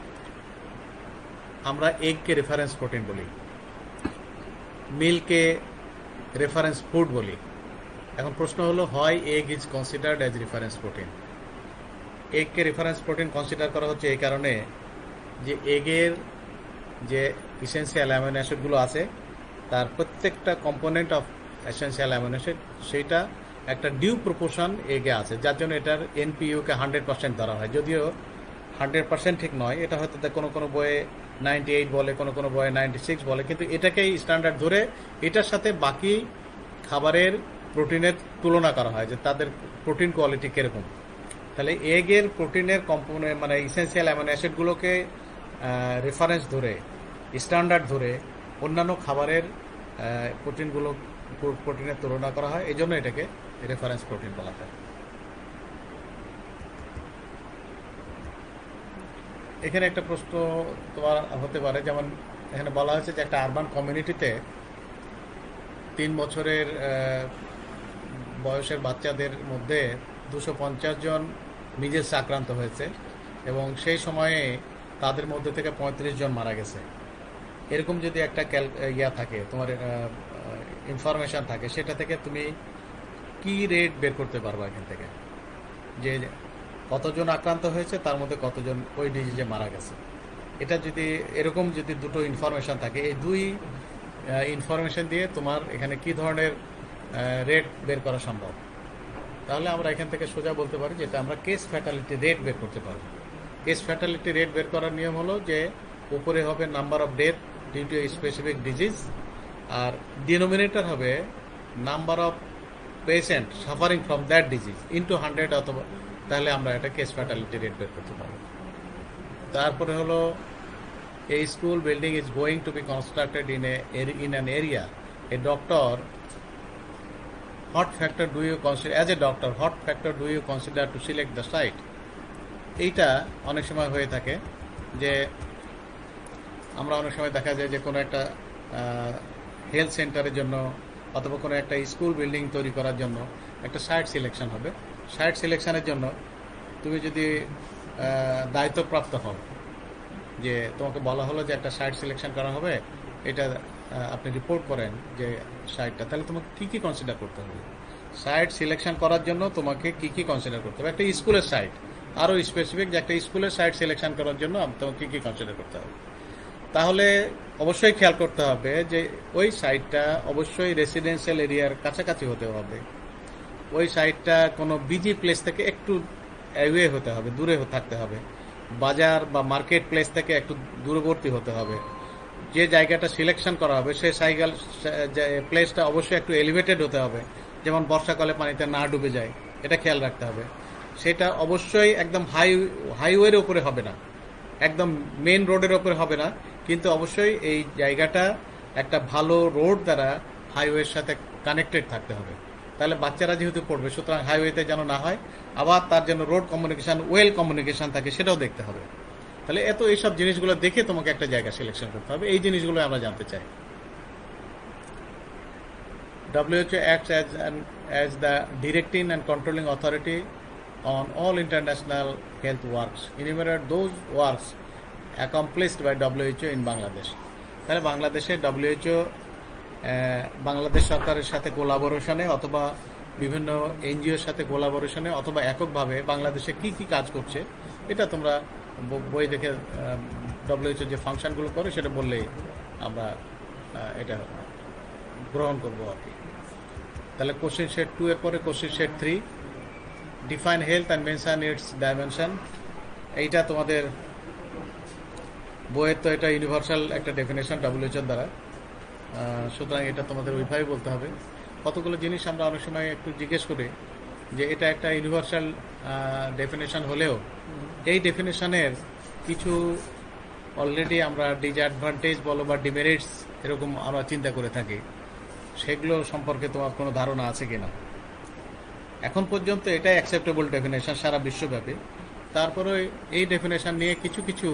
আমরা এগকে রেফারেন্স প্রোটিন বলি, মিল্ককে রেফারেন্স ফুড বলি। এখন প্রশ্ন হলো, হয় egg is considered as reference protein. এগকে রেফারেন্স প্রোটিন কনসিডার করা হচ্ছে এই কারণে যে এগের যে ইসেন্সিয়াল অ্যামিনো অ্যাসিডগুলো আছে, তার প্রত্যেকটা component of essential amino acid সেইটা একটা ডিউ প্রপোর্শন এগে আছে, যার জন্য এটার এনপিইউকে হান্ড্রেড পার্সেন্ট ধরা হয়। যদিও হান্ড্রেড পার্সেন্ট ঠিক নয়, এটা হয়তো কোনো কোনো বইয়ে নাইনটি এইট বলে, কোনো কোনো বইয়ে নাইনটি সিক্স বলে, কিন্তু এটাকেই স্ট্যান্ডার্ড ধরে এটার সাথে বাকি খাবারের প্রোটিনের তুলনা করা হয় যে তাদের প্রোটিন কোয়ালিটি কীরকম। তাহলে এগের প্রোটিনের কম্পোনেন্ট মানে ইসেন্সিয়াল অ্যামিনো অ্যাসিডগুলোকে রেফারেন্স ধরে, স্ট্যান্ডার্ড ধরে অন্যান্য খাবারের প্রোটিনগুলো প্রোটিনের তুলনা করা হয়, এই জন্য এটাকে রেফারেন্স প্রোটিন বলা হয়। এখানে একটা প্রশ্ন তোমার হতে পারে, যেমন এখানে বলা হয়েছে যে একটা আরবান কমিউনিটিতে তিন বছরের বয়সের বাচ্চাদের মধ্যে দুশো পঞ্চাশ জন মিজেস আক্রান্ত হয়েছে এবং সেই সময়ে তাদের মধ্যে থেকে পঁয়ত্রিশ জন মারা গেছে। এরকম যদি একটা ক্যাল ইয়া থাকে, তোমার ইনফরমেশন থাকে, সেটা থেকে তুমি কি রেট বের করতে পারবা এখান থেকে, যে কতজন আক্রান্ত হয়েছে তার মধ্যে কতজন ওই ডিজিজে মারা গেছে। এটা যদি এরকম যদি দুটো ইনফরমেশন থাকে, এই দুই ইনফরমেশন দিয়ে তোমার এখানে কি ধরনের রেট বের করা সম্ভব, তাহলে আমরা এখান থেকে সোজা বলতে পারি যে এটা আমরা কেস ফ্যাটালিটি রেট বের করতে পারবো। কেস ফ্যাটালিটি রেট বের করার নিয়ম হলো যে উপরে হবে number of death due to specific disease, আর ডিনোমিনেটর হবে number of patient suffering from that disease into hundred, অথবা তাহলে আমরা এটা কেস ফ্যাটালিটি রেট বের করতে পারবো। তারপরে হলো a school building is going to be constructed in a in an area, a doctor what factor do you consider as a doctor, what factor do you consider to select the site? এইটা অনেক সময় হয়ে থাকে যে আমরা অনেক সময় দেখা যায় যে কোনো একটা হেলথ সেন্টারের জন্য অথবা কোনো একটা স্কুল বিল্ডিং তৈরি করার জন্য একটা সাইট সিলেকশন হবে। সাইট সিলেকশনের জন্য তুমি যদি দায়িত্বপ্রাপ্ত হও, যে তোমাকে বলা হলো যে একটা সাইট সিলেকশন করা হবে, এটা আপনি রিপোর্ট করেন যে সাইটটা, তাহলে তোমাকে কী কী কনসিডার করতে হবে? সাইট সিলেকশন করার জন্য তোমাকে কী কী কনসিডার করতে হবে? একটা স্কুলের সাইট, আরও স্পেসিফিক যে একটা স্কুলের সাইট সিলেকশন করার জন্য তোমাকে কী কী কনসিডার করতে হবে। তাহলে অবশ্যই খেয়াল করতে হবে যে ওই সাইটটা অবশ্যই রেসিডেন্সিয়াল এরিয়ার কাছাকাছি হতে হবে, ওই সাইটটা কোনো বিজি প্লেস থেকে একটু অ্যাওয়ে হতে হবে, দূরে থাকতে হবে, বাজার বা মার্কেট প্লেস থেকে একটু দূরবর্তী হতে হবে। যে জায়গাটা সিলেকশন করা হবে সেই সাইকেল প্লেসটা অবশ্যই একটু এলিভেটেড হতে হবে, যেমন বর্ষাকালে পানিতে না ডুবে যায়, এটা খেয়াল রাখতে হবে। সেটা অবশ্যই একদম হাই হাইওয়ের উপরে হবে না, একদম মেন রোডের ওপরে হবে না, কিন্তু অবশ্যই এই জায়গাটা একটা ভালো রোড দ্বারা হাইওয়ের সাথে কানেক্টেড থাকতে হবে। তাহলে বাচ্চারা যেহেতু পড়বে, সুতরাং হাইওয়েতে যেন না হয়, আবার তার জন্য রোড কমিউনিকেশন ওয়েল কমিউনিকেশন থাকে, সেটাও দেখতে হবে। তাহলে এত এইসব জিনিসগুলো দেখে তোমাকে একটা জায়গা সিলেকশন করতে হবে। এই জিনিসগুলো আমরা জানতে চাই। W H O acts as, an, as the directing and controlling authority on all international health works. Enumerate those works accomplished by W H O in Bangladesh. তাহলে বাংলাদেশে W H O বাংলাদেশ সরকারের সাথে কোলাবোরেশনে অথবা বিভিন্ন এনজিওর সাথে কোলাবোরেশনে অথবা এককভাবে বাংলাদেশে কি কি কাজ করছে, এটা তোমরা বই দেখে W H O যে ফাংশনগুলো করে সেটা বললেই আমরা এটা গ্রহণ করবো আর কি। তাহলে কোশ্চেন সেট টু এর পরে question set three, define health and mention its dimension. এইটা তোমাদের বইয়ের তো এটা ইউনিভার্সাল একটা ডেফিনেশন W H O দ্বারা, সুতরাং এটা তোমাদের ওইভাবে বলতে হবে। কতগুলো জিনিস আমরা অনেক সময় একটু জিজ্ঞেস করি যে এটা একটা ইউনিভার্সাল ডেফিনেশন হলেও এই ডেফিনেশনের কিছু অলরেডি আমরা ডিসঅ্যাডভান্টেজ বলো বা ডিমেরিটস এরকম আমরা চিন্তা করে থাকি, সেগুলো সম্পর্কে তোমার কোনো ধারণা আছে কিনা? এখন পর্যন্ত এটাই অ্যাকসেপ্টেবল ডেফিনেশন সারা বিশ্বব্যাপী। তারপরে এই ডেফিনেশন নিয়ে কিছু কিছু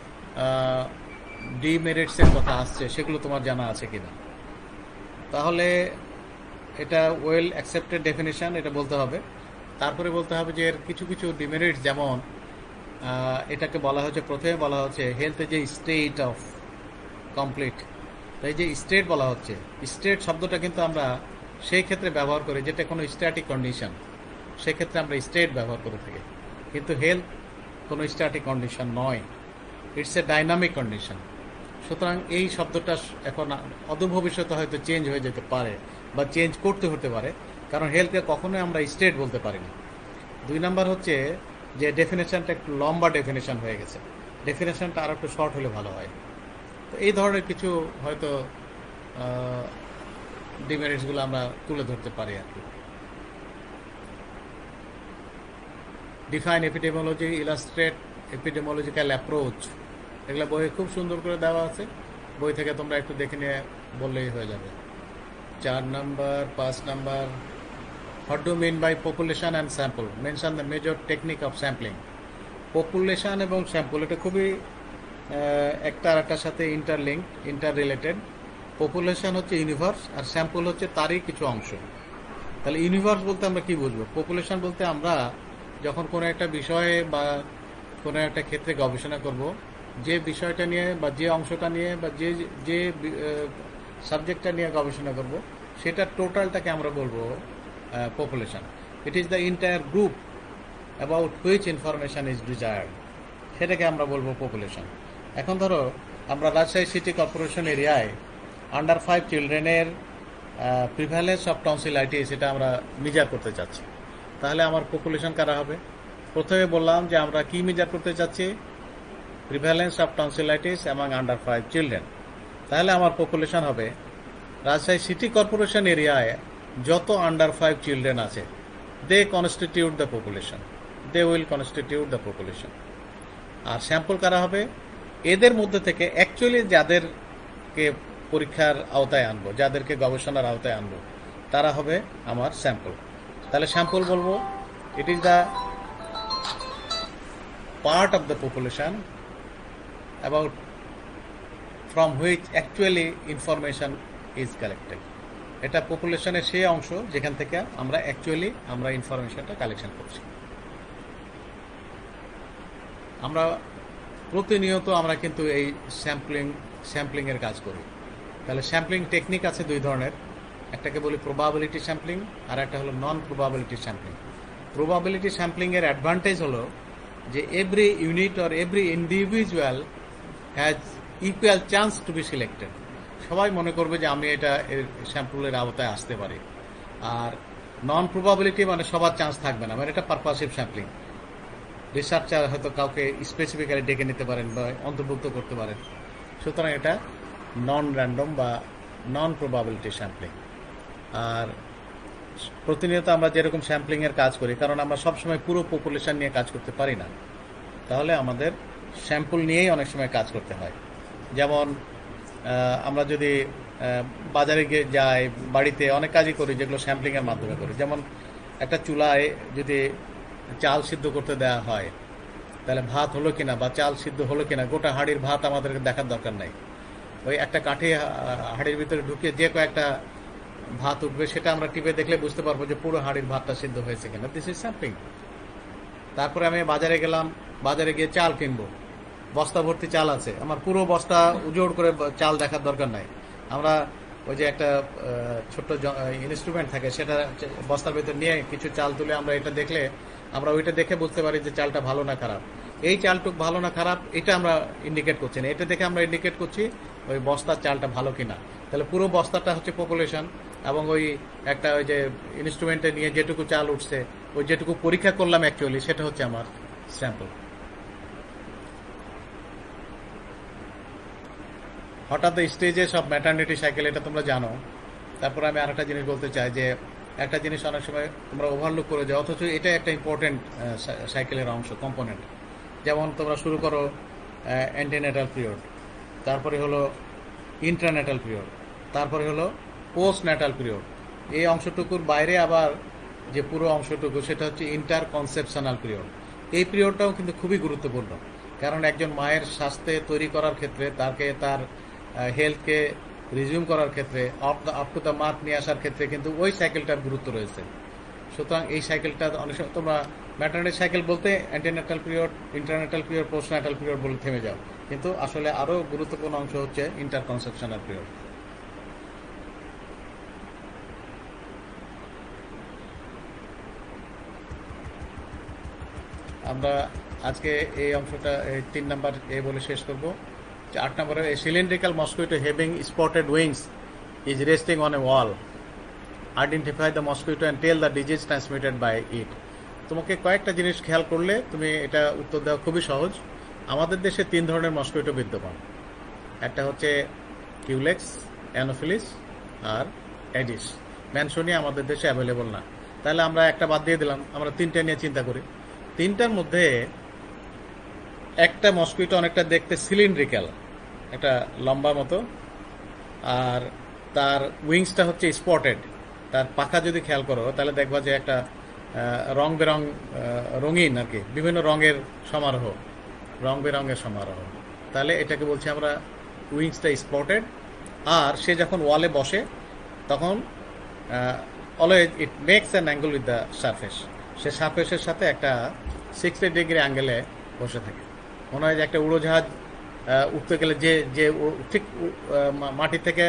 ডিমেরিটসের কথা আসছে, সেগুলো তোমার জানা আছে কিনা? তাহলে এটা ওয়েল অ্যাকসেপ্টেড ডেফিনেশন, এটা বলতে হবে। তারপরে বলতে হবে যে এর কিছু কিছু ডিমেরিটস, যেমন এটাকে বলা হচ্ছে, প্রথমে বলা হচ্ছে হেলথে যে স্টেট অফ কমপ্লিট। তাই যে স্টেট বলা হচ্ছে, স্টেট শব্দটা কিন্তু আমরা সেই ক্ষেত্রে ব্যবহার করি যেটা কোনো স্ট্যাটিক কন্ডিশন, সেক্ষেত্রে আমরা স্টেট ব্যবহার করে থাকি। কিন্তু হেলথ কোনো স্ট্যাটিক কন্ডিশন নয়, ইটস এ ডাইনামিক কন্ডিশন। সুতরাং এই শব্দটা এখন অদূর ভবিষ্যতে হয়তো চেঞ্জ হয়ে যেতে পারে বা চেঞ্জ করতে হতে পারে, কারণ হেলথকে কখনোই আমরা স্টেট বলতে পারি না। দুই নাম্বার হচ্ছে যে ডেফিনেশনটা একটু লম্বা ডেফিনেশন হয়ে গেছে, ডেফিনেশনটা আর একটু শর্ট হলে ভালো হয়। তো এই ধরনের কিছু হয়তো ডিমেরিটসগুলো আমরা তুলে ধরতে পারি আর কি। Define epidemiology, illustrate epidemiological approach, এগুলো বইয়ে খুব সুন্দর করে দেওয়া আছে, বই থেকে তোমরা একটু দেখে নিয়ে বললেই হয়ে যাবে। চার নাম্বার, পাঁচ number, what do mean by population and sample, mention the major technique of sampling. Population এবং স্যাম্পল এটা খুবই একটা আর একটার সাথে ইন্টারলিঙ্ক, ইন্টার রিলেটেড। পপুলেশন হচ্ছে ইউনিভার্স আর স্যাম্পল হচ্ছে তারই কিছু অংশ। তাহলে ইউনিভার্স বলতে আমরা কি বুঝবো? পপুলেশন বলতে আমরা যখন কোনো একটা বিষয়ে বা কোনো একটা ক্ষেত্রে গবেষণা করব, যে বিষয়টা নিয়ে বা যে অংশটা নিয়ে বা যে যে সাবজেক্টটা নিয়ে গবেষণা করব, সেটা টোটালটাকে আমরা বলবো population. It is the entire group about which information is desired, সেটাকে আমরা বলবো পপুলেশন। এখন ধরো আমরা রাজশাহী সিটি কর্পোরেশন এরিয়ায় আন্ডার ফাইভ চিলড্রেনের প্রিভ্যালেন্স অফ টনসিলাইটিস এটা আমরা মেজার করতে চাচ্ছি, তাহলে আমার পপুলেশন কারা হবে? প্রথমে বললাম যে আমরা কি মেজার করতে চাচ্ছি, prevalence of tonsillitis among under five children. তাহলে আমার পপুলেশন হবে রাজশাহী সিটি কর্পোরেশন এরিয়ায় যত আন্ডার ফাইভ চিলড্রেন আছে, they constitute the population, they will constitute the population. আর স্যাম্পল কারা হবে? এদের মধ্যে থেকে অ্যাকচুয়ালি যাদেরকে পরীক্ষার আওতায় আনবো, যাদেরকে গবেষণার আওতায় আনবো, তারা হবে আমার স্যাম্পল। তাহলে স্যাম্পল বলবো it is the part of the population about from which actually information is collected. এটা পপুলেশনের সেই অংশ যেখান থেকে আমরা অ্যাকচুয়ালি আমরা ইনফরমেশনটা কালেকশন করছি। আমরা প্রতিনিয়ত আমরা কিন্তু এই স্যাম্পলিং স্যাম্পলিং এর কাজ করি। তাহলে স্যাম্পলিং টেকনিক আছে দুই ধরনের, একটাকে বলি প্রবাবিলিটি স্যাম্পলিং আর একটা হলো non probability sampling. Probability sampling এর অ্যাডভান্টেজ হলো যে every unit or every individual has equal chance to be selected. সবাই মনে করবে যে আমি এটা স্যাম্পলের আওতায় আসতে পারি। আর নন প্রবাবিলিটি মানে সবার চান্স থাকবে না, মানে এটা পারপাসিভ স্যাম্পলিং। রিসার্চার হয়তো কাউকে স্পেসিফিক্যালি ডেকে নিতে পারেন বা অন্তর্ভুক্ত করতে পারেন, সুতরাং এটা নন র্যান্ডম বা নন প্রবাবিলিটি স্যাম্পলিং। আর প্রতিনিয়ত আমরা যেরকম স্যাম্পলিং এর কাজ করি, কারণ আমরা সবসময় পুরো পপুলেশন নিয়ে কাজ করতে পারি না, তাহলে আমাদের স্যাম্পল নিয়েই অনেক সময় কাজ করতে হয়। যেমন আমরা যদি বাজারে গিয়ে যাই, বাড়িতে অনেক কাজই করি যেগুলো স্যাম্পলিং এর মাধ্যমে করি। যেমন একটা চুলায় যদি চাল সিদ্ধ করতে দেওয়া হয়, তাহলে ভাত হলো কিনা বা চাল সিদ্ধ হলো কিনা গোটা হাঁড়ির ভাত আমাদেরকে দেখার দরকার নাই। ওই একটা কাঠি হাঁড়ির ভিতরে ঢুকিয়ে যে কয়েকটা ভাত উঠবে সেটা আমরা টিপে দেখলে বুঝতে পারবো যে পুরো হাঁড়ির ভাতটা সিদ্ধ হয়েছে কিনা। This is sampling. তারপরে আমি বাজারে গেলাম, বাজারে গিয়ে চাল কিনবো, বস্তা ভর্তি চাল আছে, আমার পুরো বস্তা উজোড় করে চাল দেখার দরকার নাই। আমরা ওই যে একটা ছোট্ট ইনস্ট্রুমেন্ট থাকে, সেটা বস্তার ভিতর নিয়ে কিছু চাল তুলে আমরা এটা দেখলে আমরা ওইটা দেখে বুঝতে পারি যে চালটা ভালো না খারাপ। এই চালটুক ভালো না খারাপ এটা আমরা ইন্ডিকেট করছি না, এটা দেখে আমরা ইন্ডিকেট করছি ওই বস্তার চালটা ভালো কিনা। তাহলে পুরো বস্তাটা হচ্ছে পপুলেশন, এবং ওই একটা ওই যে ইনস্ট্রুমেন্টে নিয়ে যেটুকু চাল উঠছে, ওই যেটুকু পরীক্ষা করলাম অ্যাকচুয়ালি, সেটা হচ্ছে আমার স্যাম্পল। হঠাৎ স্টেজে সব ম্যাটারনিটি সাইকেল, এটা তোমরা জানো। তারপরে আমি আরেকটা জিনিস বলতে চাই যে একটা জিনিস অনেক সময় তোমরা ওভারলুক করে যাও, অথচ এটা একটা ইম্পর্টেন্ট সাইকেলের অংশ, কম্পোনেন্ট। যেমন তোমরা শুরু করো অ্যান্টিনেটাল পিরিয়ড, তারপরে হলো ইন্ট্রানেটাল পিরিয়ড, তারপরে হলো পোস্ট ন্যাটাল পিরিয়ড। এই অংশটুকুর বাইরে আবার যে পুরো অংশটুকু, সেটা হচ্ছে ইন্টার কনসেপশনাল পিরিয়ড। এই পিরিয়ডটাও কিন্তু খুবই গুরুত্বপূর্ণ, কারণ একজন মায়ের স্বাস্থ্য তৈরি করার ক্ষেত্রে, তাকে তার হেলথকে রিজিউম করার ক্ষেত্রে, আপ টু দ্য মার্ক নিয়ে আসার ক্ষেত্রে কিন্তু ওই সাইকেলটার গুরুত্ব রয়েছে। সুতরাং এই সাইকেলটা অনেক সময় তোমরা ম্যাটারনিটি সাইকেল বলতে antenatal period, intranatal period, postnatal period বলে থেমে যাও, কিন্তু আসলে আরো গুরুত্বপূর্ণ অংশ হচ্ছে ইন্টার কনসেপশনাল পিরিয়ড। আমরা আজকে এই অংশটা তিন নাম্বার এ বলে শেষ করবো। আট নম্বরে, a cylindrical mosquito having spotted wings is resting on a wall. Identify the mosquito and tell the disease transmitted by it. তোমাকে কয়েকটা জিনিস খেয়াল করলে তুমি এটা উত্তর দেওয়া খুবই সহজ। আমাদের দেশে তিন ধরনের মস্কিটো বিদ্যমান, একটা হচ্ছে কিউলেক্স, অ্যানোফিলিস আর অ্যাডিস। ম্যানসোনিয়া আমাদের দেশে অ্যাভেলেবল না, তাহলে আমরা একটা বাদ দিয়ে দিলাম, আমরা তিনটা নিয়ে চিন্তা করি। তিনটার মধ্যে একটা মস্কিটো অনেকটা দেখতে সিলিন্ড্রিক্যাল, একটা লম্বা মতো, আর তার উইংসটা হচ্ছে স্পটেড। তার পাখা যদি খেয়াল করো তাহলে দেখবা যে একটা রং বেরং রঙিন আর কি, বিভিন্ন রঙের সমারোহ, রং বেরঙের সমারোহ। তাহলে এটাকে বলছি আমরা উইংসটা স্পটেড। আর সে যখন ওয়ালে বসে তখন always it makes an angle with the surface. সে সারফেসের সাথে একটা সিক্সটি ডিগ্রি অ্যাঙ্গেলে বসে থাকে। মনে হয় যে একটা উড়োজাহাজ উঠতে গেলে যে যে ঠিক মাটি থেকে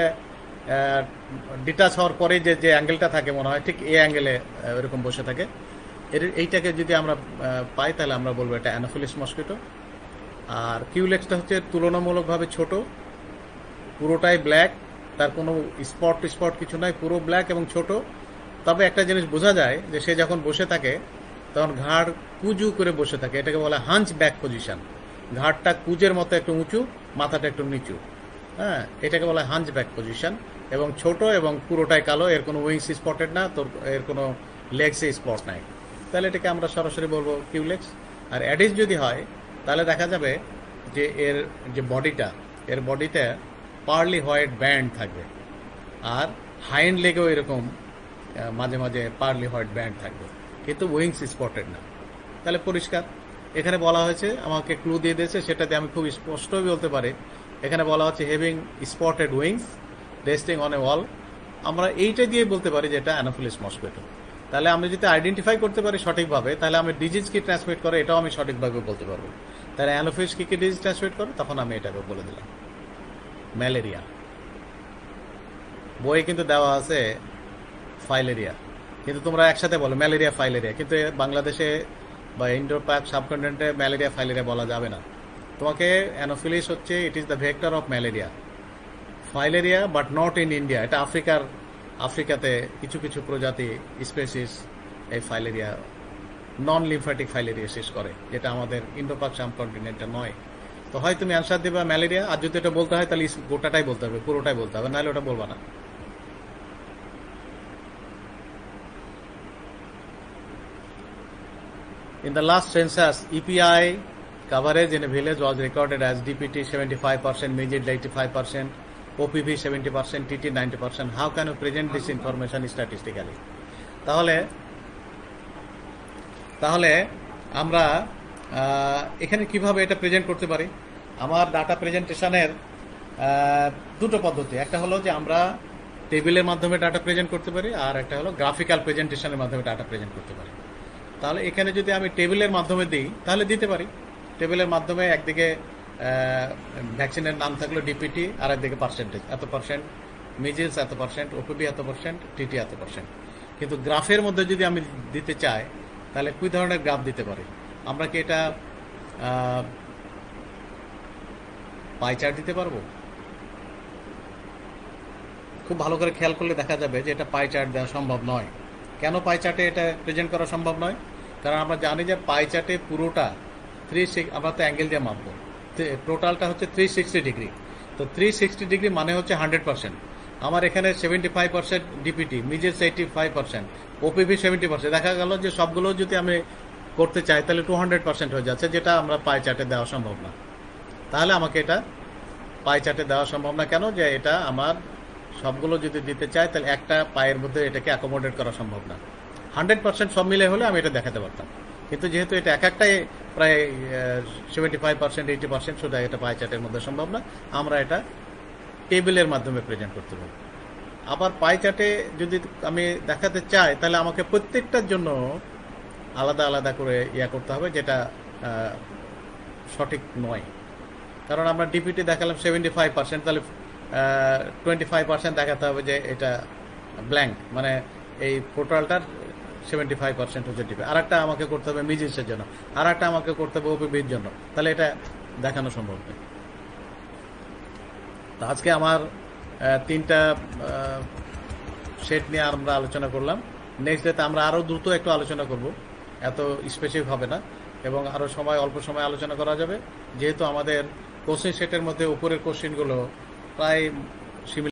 ডিটাচ হওয়ার পরে যে যে অ্যাঙ্গেলটা থাকে, মনে হয় ঠিক এই অ্যাঙ্গেলে এরকম বসে থাকে। এর এইটাকে যদি আমরা পাই তাহলে আমরা বলবো এটা অ্যানোফিলিস মস্কিটো। আর কিউলেক্সটা হচ্ছে তুলনামূলকভাবে ছোট, পুরোটাই ব্ল্যাক, তার কোনো স্পট স্পট কিছু নাই, পুরো ব্ল্যাক এবং ছোট। তবে একটা জিনিস বোঝা যায় যে সে যখন বসে থাকে তখন ঘাড় কুজু করে বসে থাকে, এটাকে বলে হাঞ্চ ব্যাক পজিশন। ঘাড়টা কুজের মতো একটু উঁচু, মাথাটা একটু নিচু, হ্যাঁ, এটাকে বলা হাঞ্চ ব্যাক পজিশন। এবং ছোট এবং পুরোটাই কালো, এর কোনো উইংস স্পটেড না, তোর এর কোনো লেগসে স্পট নাই, তাহলে এটাকে আমরা সরাসরি বলবো কিউলেক্স। আর অ্যাডিস যদি হয় তাহলে দেখা যাবে যে এর যে বডিটা, এর বডিতে পার্লি হোয়াইট ব্যান্ড থাকবে, আর হাইন্ড লেগেও এরকম মাঝে মাঝে পার্লি হোয়াইট ব্যান্ড থাকবে, কিন্তু উইংস স্পটেড না। তাহলে পরিষ্কার এখানে বলা হয়েছে, আমাকে ক্লু দিয়ে দিয়েছে, সেটাতে আমি খুব স্পষ্টই বলতে পারি। এখানে বলা হচ্ছে having spotted wings resting on a wall. আমরা এইটা দিয়ে বলতে পারি যে এটা অ্যানোফিলিস মস্কিটো। তাহলে আমি যদি আইডেন্টিফাই করতে পারি সঠিকভাবে, তাহলে আমি ডিজিজ কি ট্রান্সমিট করে এটাও আমি সঠিকভাবে বলতে পারবো। তাহলে অ্যানোফিলিস কি কি ডিজিজ ট্রান্সমিট করে, তখন আমি এটাকে বলে দিলাম ম্যালেরিয়া। বইয়ে কিন্তু দেওয়া আছে ফাইলেরিয়া, কিন্তু তোমরা একসাথে বলো ম্যালেরিয়া ফাইলেরিয়া, কিন্তু বাংলাদেশে বা ইন্ডো পাক সাবকন্টিনেন্টে ম্যালেরিয়া ফাইলেরিয়া বলা যাবে না। তোমাকে অ্যানোফিলিস হচ্ছে it is the vector of malaria, filaria but not in India. এটা আফ্রিকার, আফ্রিকাতে কিছু কিছু প্রজাতি স্পেসিস এই ফাইলেরিয়া, নন লিম্ফ্যাটিক ফাইলেরিয়া শেষ করে, যেটা আমাদের ইন্ডো পাক সাবকন্টিনেন্টে নয়। তো হয় তুমি অ্যান্সার দেবা ম্যালেরিয়া, আর যদি এটা বলতে হয় তাহলে গোটাটাই বলতে হবে, পুরোটাই বলতে হবে, নাহলে ওটা বলবা না। In the last census, E P I coverage in a village was recorded as D P T seventy-five percent, Mijit eighty-five percent, O P V seventy percent, T T ninety percent. How can you present this information statistically? তাহলে তাহলে আমরা এখানে কিভাবে এটা present করতে পারি? আমার data প্রেজেন্টেশনের দুটো পদ্ধতি, একটা হলো যে আমরা টেবিলের মাধ্যমে ডাটা প্রেজেন্ট করতে পারি, আর একটা হলো গ্রাফিক্যাল প্রেজেন্টেশনের মাধ্যমে ডাটা প্রেজেন্ট করতে পারি। তাহলে এখানে যদি আমি টেবিলের মাধ্যমে দিই তাহলে দিতে পারি। টেবিলের মাধ্যমে একদিকে ভ্যাকসিনের নাম থাকলো ডিপিটি, আর একদিকে পার্সেন্টেজ, এত পার্সেন্ট মিজিলস, এত পার্সেন্ট ওপিভি, এত পার্সেন্ট টিটি, এত পার্সেন্ট। কিন্তু গ্রাফের মধ্যে যদি আমি দিতে চাই তাহলে কি ধরনের গ্রাফ দিতে পারি? আমরা কি এটা পাই চার্ট দিতে পারবো? খুব ভালো করে খেয়াল করলে দেখা যাবে যে এটা পাই চার্ট দেওয়া সম্ভব নয়। কেন পাই চার্টে এটা প্রেজেন্ট করা সম্ভব নয়? কারণ আমরা জানি যে পাই চার্টে পুরোটা থ্রি আমরা তো অ্যাঙ্গেল দিয়ে মাপবো, টোটালটা হচ্ছে থ্রি সিক্সটি ডিগ্রি। তো থ্রি সিক্সটি ডিগ্রি মানে হচ্ছে হান্ড্রেড পার্সেন্ট। আমার এখানে seventy five percent DPT, measles eighty five percent, OPV seventy percent. দেখা গেল যে সবগুলো যদি আমি করতে চাই তাহলে টু হান্ড্রেড পার্সেন্ট হয়ে যাচ্ছে, যেটা আমরা পাই চার্টে দেওয়া সম্ভব না। তাহলে আমাকে এটা পাই চার্টে দেওয়া সম্ভব না। কেন? যে এটা আমার সবগুলো যদি দিতে চাই তাহলে একটা পায়ের মধ্যে এটাকে অ্যাকোমোডেট করা সম্ভব না। হান্ড্রেড পার্সেন্ট সব মিলে হলে আমি এটা দেখাতে পারতাম, কিন্তু যেহেতু এটা এক একটাই প্রায় seventy five percent eighty percent, সেটা এটা পাই চার্টের মধ্যে সম্ভব না। আমরা এটা টেবিলের মাধ্যমে প্রেজেন্ট করতে পারি। আবার পাই চার্টে যদি আমি দেখাতে চাই তাহলে আমাকে প্রত্যেকটার জন্য আলাদা আলাদা করে ইয়া করতে হবে, যেটা সঠিক নয়। কারণ আমরা ডিপিটি দেখালাম সেভেন্টি ফাইভ পার্সেন্ট, তাহলে টোয়েন্টি ফাইভ পার্সেন্ট দেখাতে হবে যে এটা ব্ল্যাঙ্ক, মানে এই পোর্টালটার সেভেন্টি ফাইভ পার্সেন্ট হচ্ছে ডিপি। আর একটা আমাকে করতে হবে মিজিসের জন্য, আর একটা আমাকে করতে হবে ওপিভির জন্য, তাহলে এটা দেখানো সম্ভব নয়। তো আজকে আমার তিনটা সেট নিয়ে আমরা আলোচনা করলাম। নেক্সট ডেতে আমরা আরও দ্রুত একটু আলোচনা করব, এত স্পেসিফিক হবে না, এবং আরও সময় অল্প সময় আলোচনা করা যাবে, যেহেতু আমাদের কোশ্চেন সেটের মধ্যে উপরের কোশ্চেনগুলো প্রায়